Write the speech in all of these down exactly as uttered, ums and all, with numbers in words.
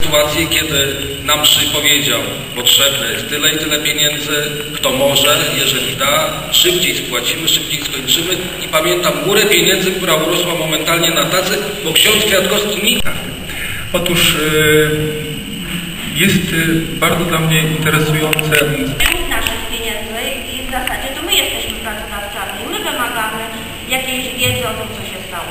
Sytuację, kiedy nam mszy powiedział, potrzebne jest tyle i tyle pieniędzy, kto może, jeżeli da, szybciej spłacimy, szybciej skończymy i pamiętam górę pieniędzy, która urosła momentalnie na tacy, bo ksiądz Kwiatkowski nie... Otóż jest bardzo dla mnie interesujące... naszych pieniędzy i w zasadzie to my jesteśmy pracodawcami. My wymagamy jakiejś wiedzy o tym, co się stało.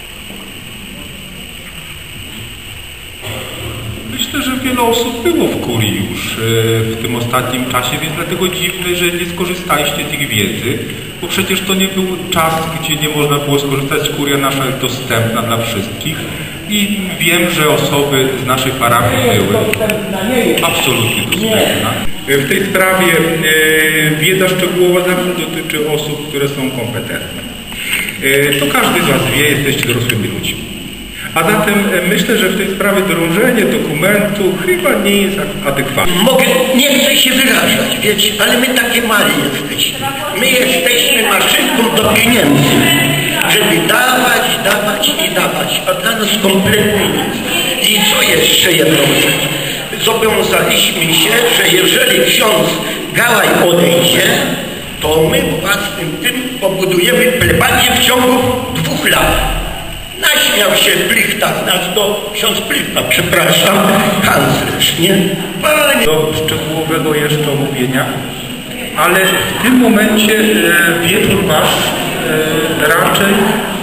Myślę, że wiele osób było w kurii już w tym ostatnim czasie, więc dlatego dziwne, że nie skorzystaliście z ich wiedzy, bo przecież to nie był czas, gdzie nie można było skorzystać. Kuria nasza jest dostępna dla wszystkich i wiem, że osoby z naszej parafii były absolutnie dostępna. W tej sprawie wiedza szczegółowa zawsze dotyczy osób, które są kompetentne. To każdy z Was wie, jesteście dorosłymi ludźmi. A zatem myślę, że w tej sprawie drążenie dokumentu chyba nie jest adekwatne. Mogę, nie chcę się wyrażać, wiecie, ale my takie mali jesteśmy. My jesteśmy maszynką do pieniędzy, żeby dawać, dawać i dawać, a dla nas kompletnie nic. I co jeszcze jedną rzecz? Zobowiązaliśmy się, że jeżeli ksiądz Gałaj odejdzie, to my własnym tym pobudujemy plebanię w ciągu dwóch lat. Naśmiał się Plichta z nas, to ksiądz Plichta, przepraszam, kanclerz, nie? Panie... Do szczegółowego jeszcze omówienia, ale w tym momencie e, wieczór Wasz e, raczej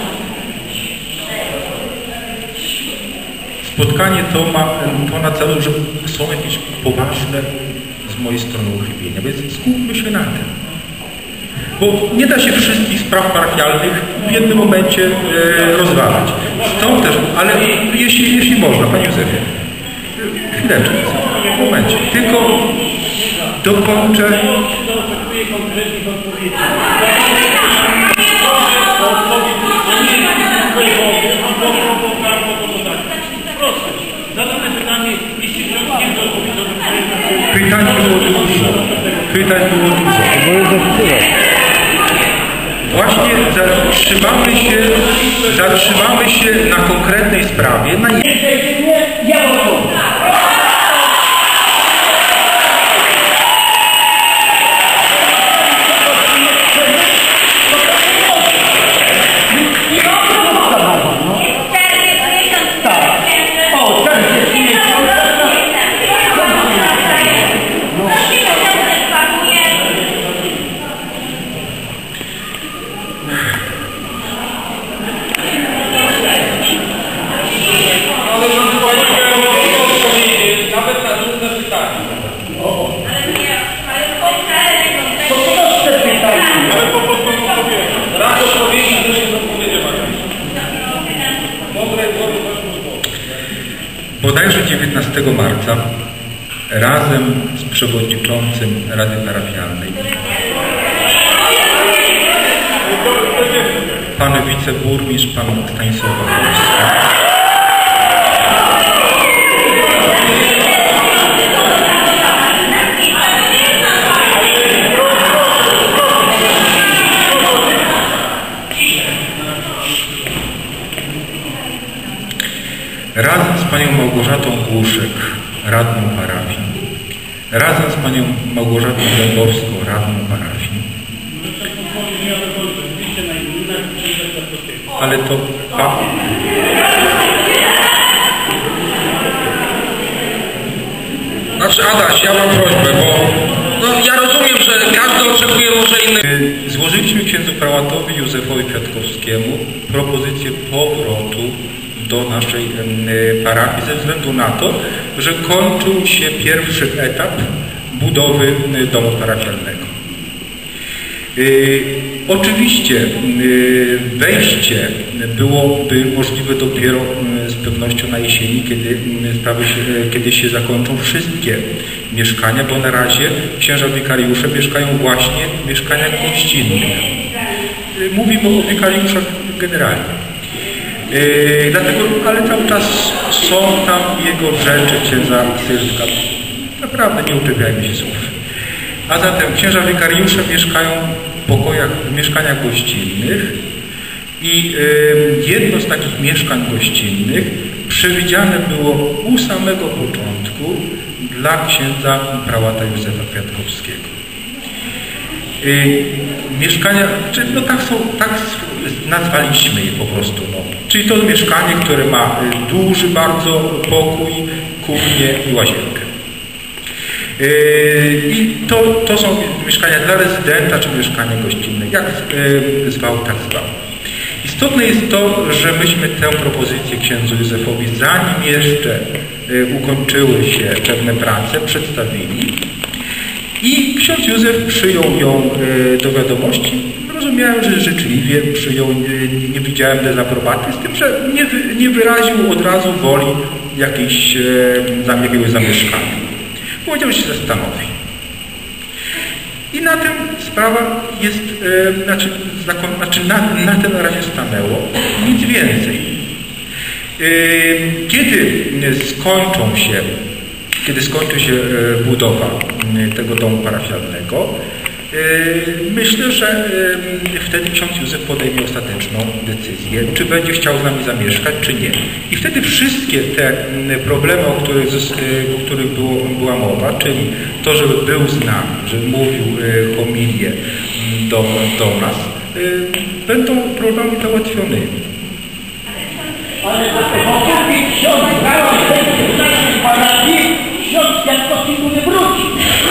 spotkanie to ma to na celu, że są jakieś poważne z mojej strony uchybienia, więc skupmy się na tym. Bo nie da się wszystkich spraw parafialnych w jednym momencie e, rozważać. Są też, ale jeśli, jeśli można, Panie Józefie, chwileczkę, w momencie, tylko dokończę. Oczekuję konkretnych odpowiedzi. Proszę, zadane pytanie, jeśli ksiądz nie odpowiedział, to Pytań było dużo. Pytań było dużo. Właśnie zatrzymamy się, zatrzymamy się na konkretnej sprawie. Na... Bodajże dziewiętnastego marca razem z przewodniczącym Rady Parafialnej, pan wiceburmistrz, pan Stanisław Wawrowski, razem z panią Małgorzatą Głuszek, radną parafii, razem z panią Małgorzatą Dębowską, radną parafii. Ale to... A... Znaczy Adaś, ja mam prośbę, bo no, ja rozumiem, że każdy oczekuje może inny... Złożyliśmy księdzu prałatowi Józefowi Kwiatkowskiemu propozycję powrotu do naszej parafii ze względu na to, że kończył się pierwszy etap budowy domu parafialnego. Yy, oczywiście yy, wejście byłoby możliwe dopiero yy, z pewnością na jesieni, kiedy, yy, sprawy się, yy, kiedy się zakończą wszystkie mieszkania, bo na razie księża wikariusze mieszkają właśnie w mieszkaniach gościnnych. Yy, mówimy o wikariuszach generalnie. Yy, dlatego, ale cały czas są tam jego rzeczy księdza Sylwka. Naprawdę nie uczepiajmy się słów. A zatem księża wikariusze mieszkają w pokojach, w mieszkaniach gościnnych i yy, jedno z takich mieszkań gościnnych przewidziane było u samego początku dla księdza prałata Józefa Kwiatkowskiego. Yy, mieszkania, czy, no tak, są, tak nazwaliśmy je po prostu. No. Czyli to mieszkanie, które ma duży bardzo pokój, kuchnię i łazienkę. Yy, I to, to są mieszkania dla rezydenta, czy mieszkania gościnne. Jak yy, zwał, tak zwał. Istotne jest to, że myśmy tę propozycję księdzu Józefowi, zanim jeszcze yy, ukończyły się pewne prace, przedstawili. I ksiądz Józef przyjął ją yy, do wiadomości. Rozumiałem, że życzliwie przyjął, nie, nie widziałem dezaprobaty, z tym, że nie, nie wyraził od razu woli jakiejś, yy, jakiegoś zamieszkania. Powiedział, że się zastanowi. I na tym sprawa jest, e, znaczy, zakon, znaczy na, na tym na razie stanęło, nic więcej. E, kiedy skończą się, kiedy skończy się e, budowa e, tego domu parafialnego, e, myślę, że e, wtedy ksiądz Józef podejmie ostateczną decyzję, czy będzie chciał z nami zamieszkać, czy nie. I wtedy wszystkie te problemy, o których, o których było, była mowa, czyli to, żeby był z nami, że mówił e, homilię do, do nas, e, będą problemami załatwionymi. Ale to mówi ksiądz brał w naszej parafii, ksiądz Kwiatkowski tu nie wróci.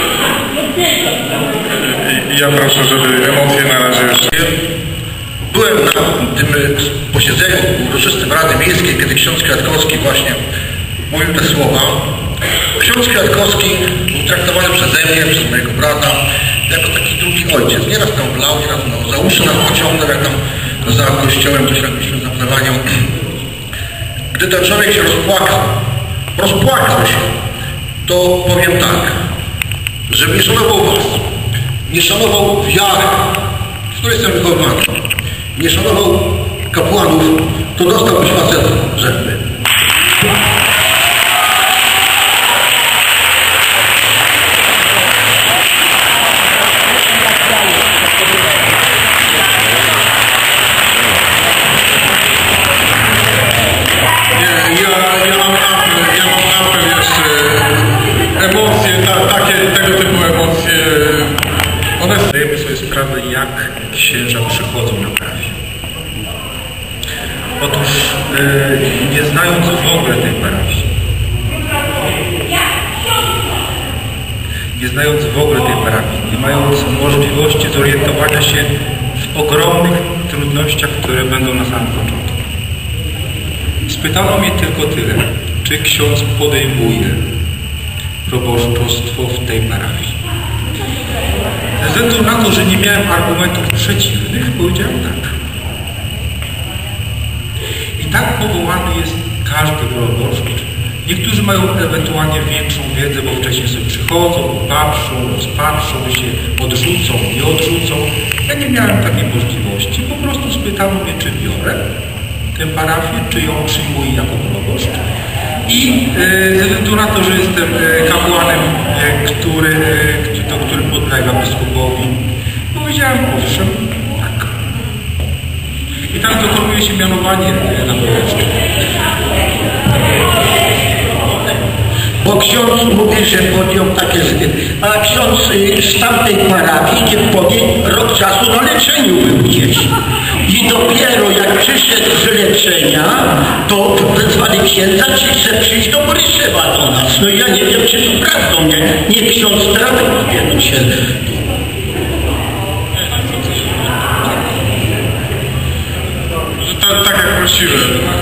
Ja proszę, żeby emocje na razie jeszcze... Byłem na tym posiedzeniu uroczystym Rady Miejskiej, kiedy ksiądz Kwiatkowski właśnie mówił te słowa. Ksiądz Kwiatkowski był traktowany przeze mnie, przez mojego brata, jako taki drugi ojciec. Nieraz tam wlał, nieraz no, za uszy nas pociągnął, jak tam za kościołem, to szliśmy za plewanią. Gdy ten człowiek się rozpłakał, rozpłakał się, to powiem tak, że nie szanował was, nie szanował wiary, w której jestem wychowany, nie szanował kapłanów, to dostał już facet rzeźby. Emocje, ta, takie, tego typu emocje, one... Zdajemy sobie sprawę, jak księża przychodzą na parafię. Otóż e, nie znając w ogóle tej parafii, nie znając w ogóle tej parafii, nie mając możliwości zorientowania się w ogromnych trudnościach, które będą na samym początku. Spytano mnie tylko tyle, czy ksiądz podejmuje proboszczostwo w tej parafii. Ze względu na to, że nie miałem argumentów przeciwnych, powiedziałem tak. I tak powołany jest każdy proboszcz. Niektórzy mają ewentualnie większą wiedzę, bo wcześniej sobie przychodzą, patrzą, rozpatrzą się, odrzucą, nie odrzucą. Ja nie miałem takiej możliwości. Po prostu spytano mnie, czy biorę tę parafię, czy ją przyjmuję jako proboszcz. I e, ze względu na to, że jestem e, kapłanem, e, który, e, do który podlega biskupowi, powiedziałem owszem, tak. I tak dokonuje się mianowanie e, na proboszczu. Bo ksiądz mówi, że podjął takie zbyt, a ksiądz z tamtej parafii nie powie, rok czasu na leczeniu był gdzieś. I dopiero jak przyszedł z leczenia, to wezwali księdza, czy chce przyjść do Boryszewa do nas. No ja nie wiem, czy to prawdą, nie, nie ksiądz prawdę powie, no się... Tak, tak jak prosiłem.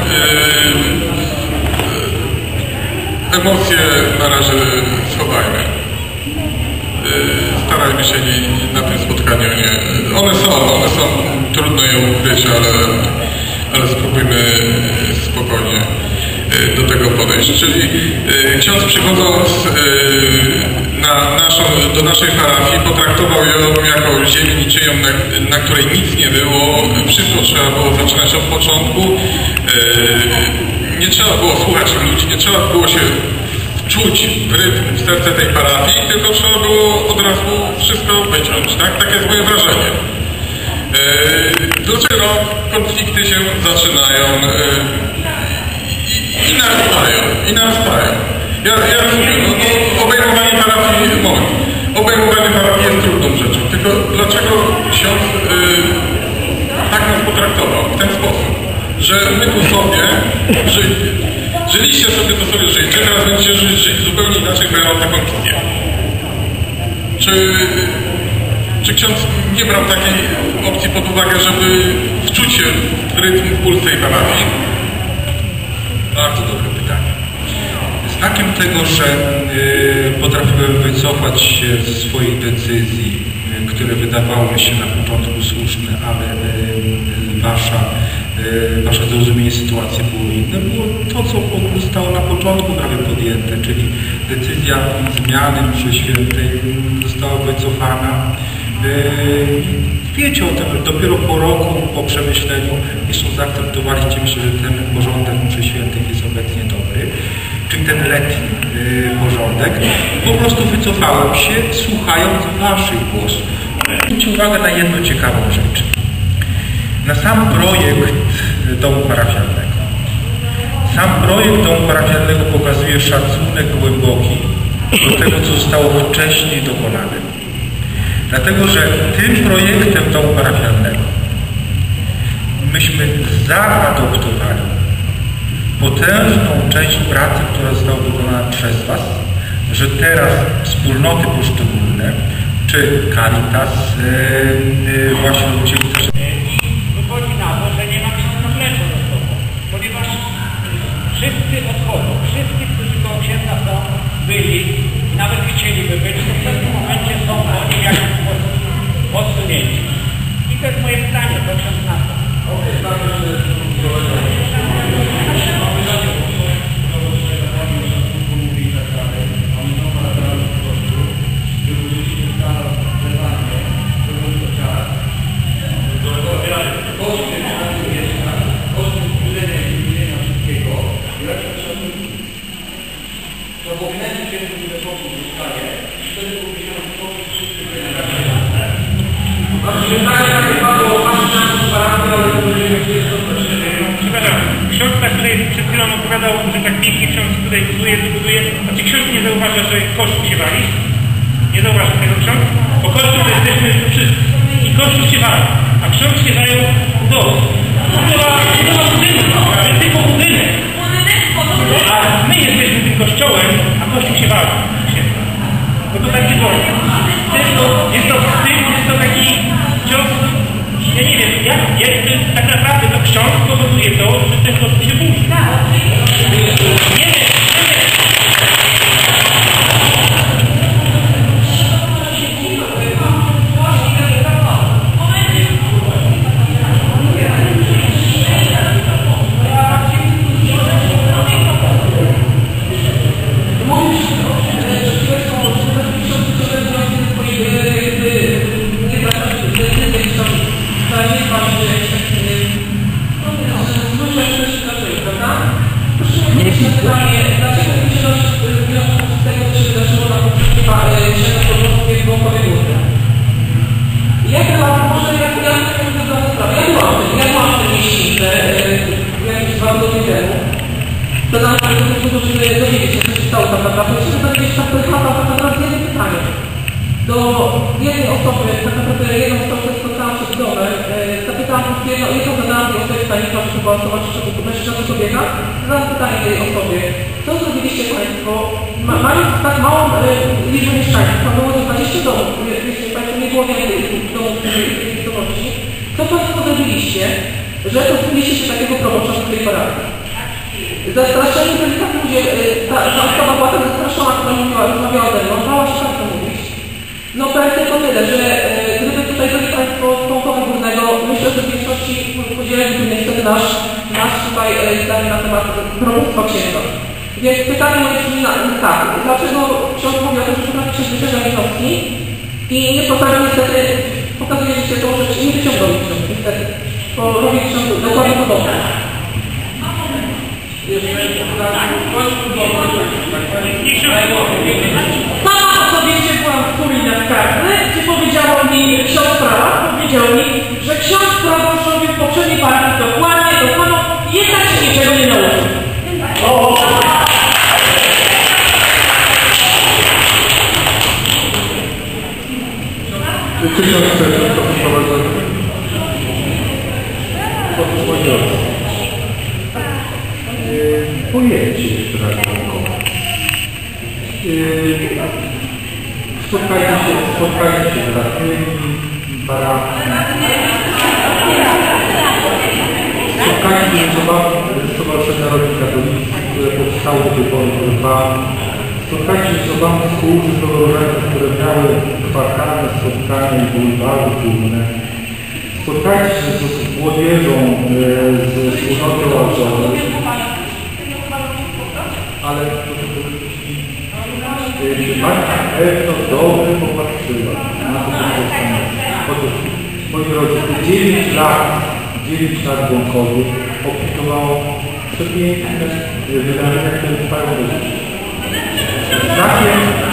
Yy, emocje na razie schowajmy. Yy, starajmy się nie, na tym spotkaniu nie... One są, one są, trudno je ukryć, ale, ale spróbujmy spokojnie do tego podejść. Czyli yy, ksiądz przychodząc yy, na naszą, do naszej parafii potraktował ją jako ziemię niczyją, na, na której nic nie było. Wszystko trzeba było zaczynać od początku. Yy, nie trzeba było słuchać ludzi, nie trzeba było się czuć w rytm, w serce tej parafii, tylko trzeba było od razu wszystko wyciąć. Tak, tak jest moje wrażenie. Yy, dopiero konflikty się zaczynają. Yy, i narastają, i narastają. Ja, ja rozumiem, no, no, obejmowanie parafii, moment, obejmowanie parafii jest trudną rzeczą, tylko dlaczego ksiądz yy, tak nas potraktował w ten sposób, że my tu sobie żyli, żyliście sobie, to sobie żyjcie, teraz będziecie żyć, żyć zupełnie inaczej, bo ja mam taką wizję. Czy, czy ksiądz nie brał takiej opcji pod uwagę, żeby wczuć się w rytm, w puls tej parafii? Bardzo dobre pytanie. Znakiem tego, że y, potrafiłem wycofać się z swoich decyzji, y, które wydawały się na początku słuszne, ale y, wasza, y, wasze zrozumienie sytuacji było inne, było to, co zostało na początku prawie podjęte, czyli decyzja zmiany mszy świętej została wycofana. Y, Wiecie o tym, że dopiero po roku, po przemyśleniu, jeszcze zaakceptowaliście, myślę, że ten porządek mszy świętych jest obecnie dobry, czyli ten letni y, porządek. Po prostu wycofałem się, słuchając waszych głosów. Zwróćcie uwagę na jedną ciekawą rzecz. Na sam projekt domu parafialnego. Sam projekt domu parafialnego pokazuje szacunek głęboki do tego, co zostało wcześniej dokonane. Dlatego, że tym projektem domu parafialnego myśmy zaadoptowali potężną część pracy, która została wykonana przez was, że teraz wspólnoty poszczególne, czy Caritas, yy, właśnie ludzie, którzy... Wychodzi na to, że nie ma księdza mleczu ze sobą, ponieważ wszyscy odchodzą, wszyscy, którzy do księdza są, byli, nawet chcieliby być, to w pewnym momencie są oni w jakiś sposób odsunięci. I to jest moje pytanie, to ksiądz na to. Przepraszam, ksiądz tak tutaj przed chwilą opowiadał, że tak pięknie ksiądz tutaj buduje, tu buduje, a czy ksiądz nie zauważa, że kościół się wali? Nie zauważa tego ksiądz? Bo kościół to jesteśmy wszyscy i kościół się wali, a ksiądz się dają w domu. Budowa budynku, ale tylko budynek. A my jesteśmy tym kościołem, a kościół się wali. Bo to tak nie wolno. Jest to, jest to wstyd, jest to taki cios. Ja nie wiem, jak, jak to, tak naprawdę to ksiądz powoduje to, że ten kościół się budzi. Nie wiem, to nam tak dowiedzieć się, co się stało tak naprawdę. Myślę, że to jest tak naprawdę tak naprawdę jedno pytanie. Do jednej osoby, tak naprawdę jedną osobę spotkałam się w domem, zapytałam jedną, jedną zadałam tej osobie stanika, że to była osoba czy mężczyzna czy kobieta, zadałam pytanie tej osobie, co zrobiliście Państwo, ma, mając tak małą e, liczbę mieszkańców, tam było dwadzieścia domów, jeśli Państwo nie było więcej domów w tej miejscowości, co Państwo zrobiliście, że pozbyliście się takiego probocza w tej parafii? Zastraszeni byli tak ludzie, ta, ta osoba była tak zastraszona, która mówiła, rozmawiała ze mną, bała się tak to mówić. No powiem tylko tyle, że e, gdyby tutaj byli Państwo z Pąkowa Górnego, myślę, że w większości podzieliliby niestety nasz, nasz tutaj e, zdanie na temat probóstwa księdza. Więc pytanie moje brzmi na tak, dlaczego ksiądz mówi o tym, że potrafi się zwyczajne jednostki i nie potrafi niestety, pokazuje się tą rzecz, nie wyciągnął ksiądz niestety, bo robi ksiądz dokładnie podobne. Sama osobiście byłam w Kurii na skarby, gdzie powiedziało mi ksiądz prawa, powiedział mi, że ksiądz prawa robił w poprzedniej partii dokładnie, dokładnie, jednak się niczego nie nauczył. pojedźcie jeszcze raz do Łukowa. Yy, spotkajcie się, spotkajcie się z radnymi, parafii. Spotkajcie się z Stowarzyszeniem Narodów Katolickich, które powstało do tej pory w dwa. Spotkajcie się z osobami z służby zdrowotnych, które miały kwartalne spotkania i były bardzo trudne. Spotkajcie się z młodzieżą, z wspólnoty łażowej. Ale to czy Pani na pewno dobrze popatrzyła na to spotkanie? Otóż, moi drodzy, dziewięć lat, dziewięć lat w Łąkowie opiekowało przepiękne wydarzenia, które trwają do życia. Takie...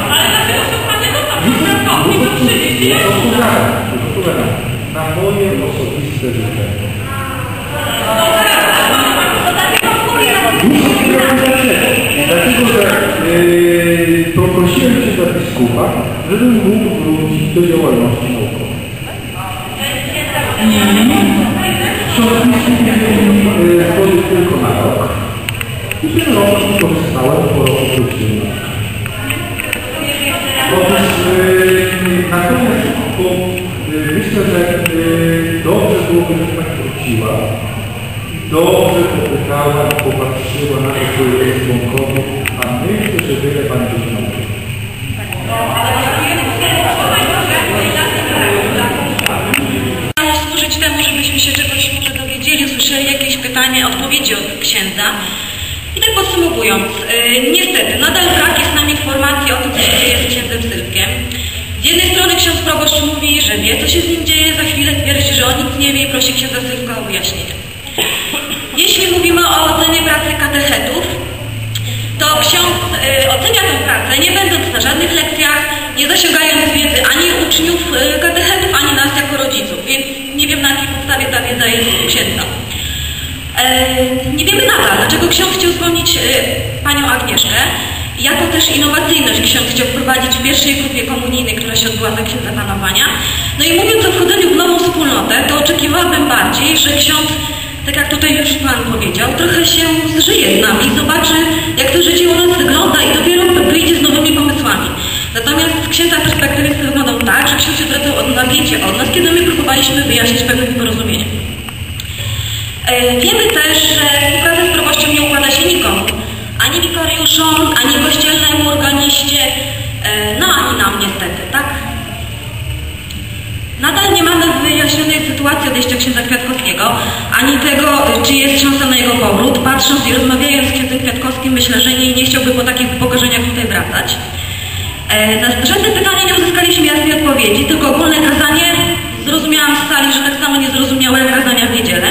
Na moje osobiste życzenie. Dlatego, że yy, poprosiłem Cię za biskupa, żebym mógł wrócić do działalności naukowej. I ksiądz biskup zgodził tylko na rok. I ten rok korzystałem, po roku wróciłem. Otóż yy, natomiast bo, yy, myślę, że yy, dobrze byłoby, że Pani wróciła. Dobrze popytała, popatrzyła na to, co jest Łąkowie, a myślę, że wiele Pani będzie nauczyła. Miało służyć temu, żebyśmy się czegoś może dowiedzieli, usłyszeli jakieś pytanie, odpowiedzi od księdza. I tak podsumowując, yy, niestety nadal brak jest nam informacji o tym, co się dzieje z księdzem Sylwkiem. Z jednej strony ksiądz proboszcz mówi, że wie, co się z nim dzieje, za chwilę twierdzi, że on nic nie wie i prosi księdza Sylwka o wyjaśnienie. Jeśli mówimy o ocenie pracy katechetów, to ksiądz y, ocenia tę pracę, nie będąc na żadnych lekcjach, nie zasięgając wiedzy ani uczniów y, katechetów, ani nas jako rodziców, więc nie wiem, na jakiej podstawie ta wiedza jest u księdza. Y, nie wiemy nadal, dlaczego ksiądz chciał zwolnić y, panią Agnieszkę. Jako też innowacyjność ksiądz chciał wprowadzić w pierwszej grupie komunijnej, która się odbyła za księdza panowania. No i mówiąc o wchodzeniu w nową wspólnotę, to oczekiwałabym bardziej, że ksiądz, tak jak tutaj już Pan powiedział, trochę się zżyje z nami, zobaczy, jak to życie u nas wygląda i dopiero wyjdzie z nowymi pomysłami. Natomiast z księdza perspektywy to wyglądał tak, że ksiądz się zwracał od napięcie od nas, kiedy my próbowaliśmy wyjaśnić pewne nieporozumienie. E, wiemy też, że współpraca z proboszczem nie układa się nikomu. Ani wikariuszom, ani kościelnemu organiście, e, no ani nam niestety, tak? Nadal nie mamy wyjaśnionej sytuacji odejścia księdza Kwiatkowskiego, ani tego, czy jest szansa na jego powrót. Patrząc i rozmawiając z księdzem Kwiatkowskim, myślę, że nie, nie chciałby po takich upokorzeniach tutaj wracać. E, na żadne pytanie nie uzyskaliśmy jasnej odpowiedzi, tylko ogólne kazanie zrozumiałam z sali, że tak samo niezrozumiałe jak kazania w niedzielę.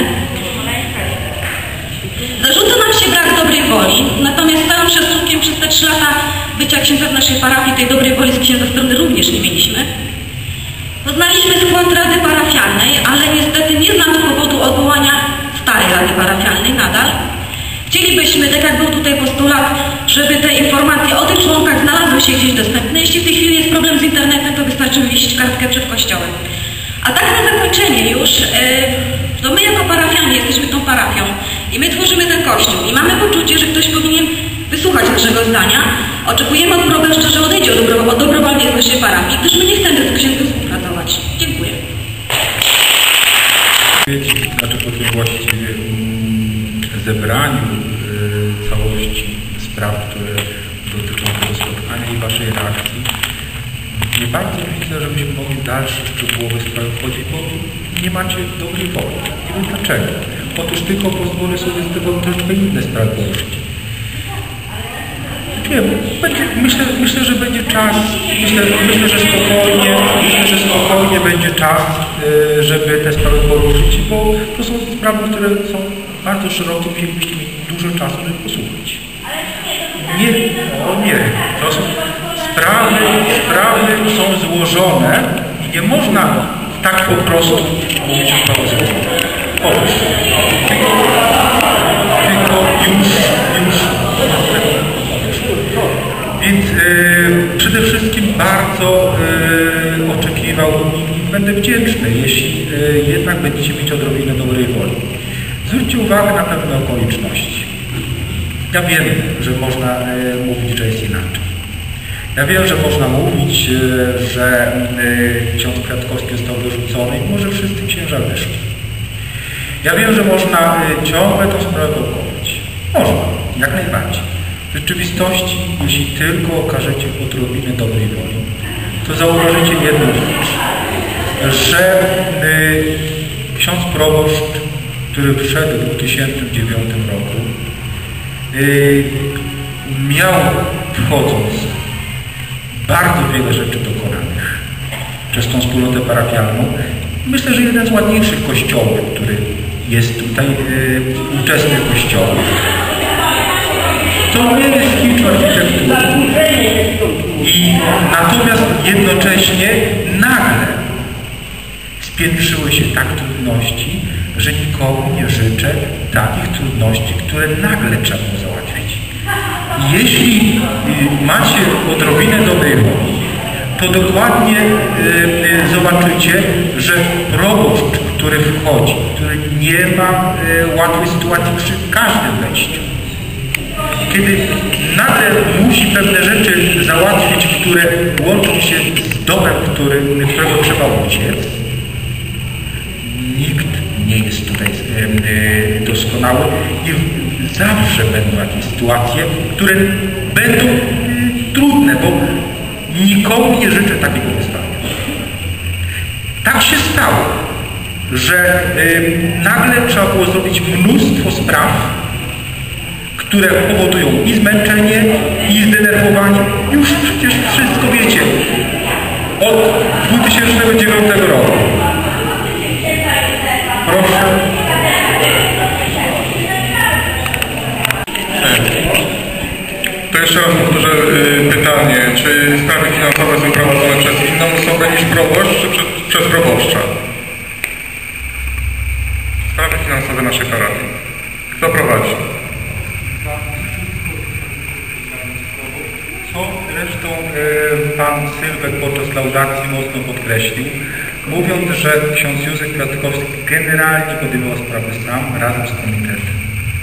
Zarzuca nam się brak dobrej woli, natomiast z całym szacunkiem przez te trzy lata bycia księdza w naszej parafii tej dobrej woli z księdza strony również nie mieliśmy. Poznaliśmy skład Rady Parafialnej, ale niestety nie znamy powodu odwołania starej Rady Parafialnej nadal. Chcielibyśmy, tak jak był tutaj postulat, żeby te informacje o tych członkach znalazły się gdzieś dostępne. Jeśli w tej chwili jest problem z internetem, to wystarczy wywieźć kartkę przed kościołem. A tak na zakończenie już, to my jako parafianie jesteśmy tą parafią i my tworzymy ten kościół i mamy poczucie, że ktoś powinien wysłuchać naszego zdania. Oczekujemy od proboszcza, że odejdzie od, dobro, od dobrowolnie z naszej parafii, gdyż my nie chcemy z księdzem współpracować. Dziękuję. Znaczy po tym właściwie zebraniu y, całości spraw, które dotyczą tego spotkania i Waszej reakcji, nie bardzo widzę, żebyśmy mogli dalsze szczegółowe sprawy wchodzić, bo nie macie dobrej woli. Nie wiem dlaczego. Otóż tylko pozwolę sobie z tego troszkę inne sprawy poruszyć. Wiem, będzie, myślę, myślę, że będzie czas, myślę, myślę, że spokojnie, myślę, że spokojnie będzie czas, y, żeby te sprawy poruszyć, bo to są sprawy, które są bardzo szerokie, musielibyście mieć dużo czasu, żeby posłuchać. Nie, o nie, to są sprawy, sprawy są złożone i nie można tak po prostu mówić o sprawie złożone. Otóż, tylko, tylko już, już, więc yy, przede wszystkim bardzo yy, oczekiwał i będę wdzięczny, jeśli yy, jednak będziecie mieć odrobinę dobrej woli. Zwróćcie uwagę na pewne okoliczności. Ja wiem, że można e, mówić, że jest inaczej. Ja wiem, że można mówić, e, że e, ksiądz Kwiatkowski został wyrzucony i może wszyscy księża wyszli. Ja wiem, że można e, ciągle tę sprawę blokować. Można, jak najbardziej. W rzeczywistości, jeśli tylko okażecie odrobinę dobrej woli, to zauważycie jedną rzecz, że y, ksiądz proboszcz, który wszedł w dwa tysiące dziewiątym roku, y, miał, wchodząc, bardzo wiele rzeczy dokonanych przez tą wspólnotę parafialną. Myślę, że jeden z ładniejszych kościołów, który jest tutaj, y, ówczesnych kościołów. To nie jest kicz architektury. I natomiast jednocześnie nagle spiętrzyły się tak trudności, że nikomu nie życzę takich trudności, które nagle trzeba było załatwić. I jeśli macie odrobinę dobrej woli, to dokładnie y, y, zobaczycie, że proboszcz, który wchodzi, który nie ma y, łatwej sytuacji przy każdym wejściu, kiedy nagle musi pewne rzeczy załatwić, które łączą się z domem, który, którego trzeba uciec, nikt nie jest tutaj e, doskonały i zawsze będą jakieś sytuacje, które będą e, trudne, bo nikomu nie życzę takiego wystawienia. Tak się stało, że e, nagle trzeba było zrobić mnóstwo spraw, które powodują i zmęczenie, i zdenerwowanie. Już przecież wszystko wiecie. Od dwa tysiące dziewiątego roku. Proszę. To jeszcze raz powtórzę pytanie, czy sprawy finansowe są prowadzone przez inną osobę niż proboszcz, czy przez, przez proboszcza? Sprawy finansowe naszej parafii. Kto prowadzi? Co zresztą e, pan Sylwek podczas laudacji mocno podkreślił, mówiąc, że ksiądz Józef Kwiatkowski generalnie podejmował sprawy sam razem z komitetem.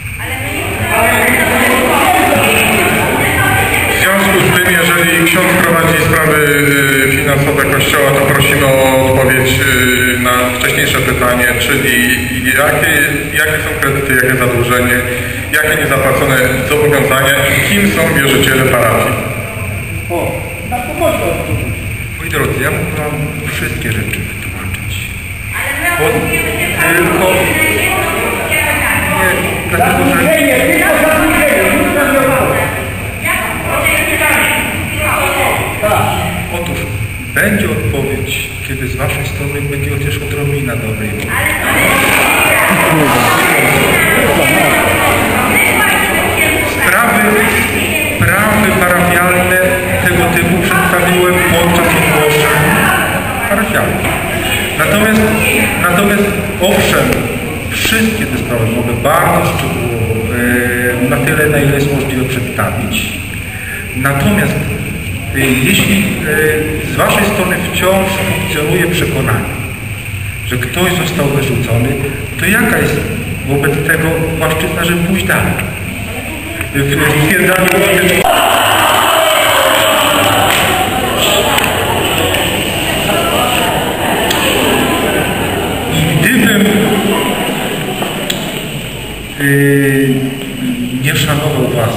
W związku z tym, jeżeli ksiądz prowadzi sprawy finansowe Kościoła, to prosimy o odpowiedź na wcześniejsze pytanie, czyli jakie, jakie są kredyty, jakie zadłużenie, jakie niezapłacone zobowiązania i kim są wierzyciele parafii. O, na to można odpowiedzieć. Moi drodzy, ja mógł wam wszystkie rzeczy wytłumaczyć. Bo tylko... Nie, dlatego, że... Otóż będzie odpowiedź, kiedy z waszej strony będzie chociaż odrobina dobrej woli. Sprawy, sprawy parafialne tego typu przedstawiłem podczas ogłoszeń parafialnych. Natomiast, natomiast owszem, wszystkie te sprawy mogę bardzo szczegółowo, e, na tyle, na ile jest możliwe przedstawić. Natomiast e, jeśli e, z waszej strony wciąż funkcjonuje przekonanie, że ktoś został wyrzucony, to jaka jest wobec tego płaszczyzna, żeby pójść dalej? W stwierdzaniu I gdybym yy, nie szanował was,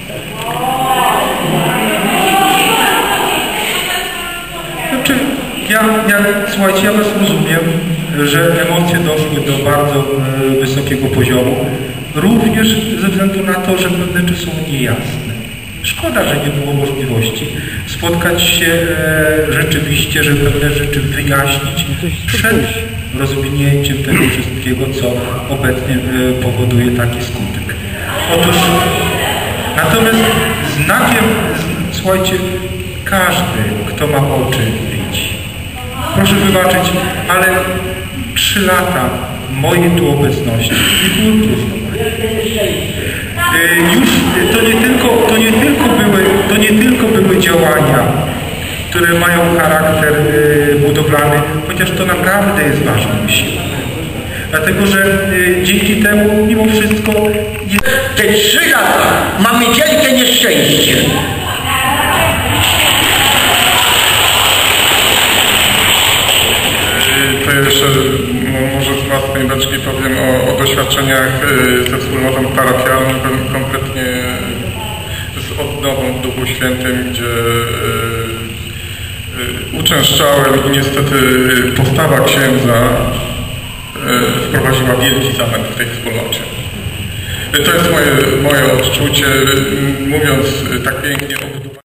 znaczy ja, ja, słuchajcie, ja was rozumiem, że emocje doszły do bardzo e, wysokiego poziomu, również ze względu na to, że pewne rzeczy są niejasne. Szkoda, że nie było możliwości spotkać się e, rzeczywiście, że pewne rzeczy wyjaśnić przed rozwinięciem tego wszystkiego, co obecnie e, powoduje taki skutek. Otóż, natomiast znakiem, słuchajcie, każdy, kto ma oczy, widzi. Proszę wybaczyć, ale trzy lata mojej tu obecności nie były próżno. Już to nie tylko, to nie tylko były, to nie tylko były działania, które mają charakter budowlany, chociaż to naprawdę jest ważny wysiłek. Dlatego, że dzięki temu mimo wszystko jest... Te trzy lata mamy wielkie nieszczęście. To jeszcze może z własnej beczki powiem o, o doświadczeniach ze wspólnotą parafialną, konkretnie z odnową w Duchu Świętym, gdzie uczęszczałem i niestety postawa księdza wprowadziła wielki zamęt w tej wspólnocie. To jest moje, moje odczucie, mówiąc tak pięknie o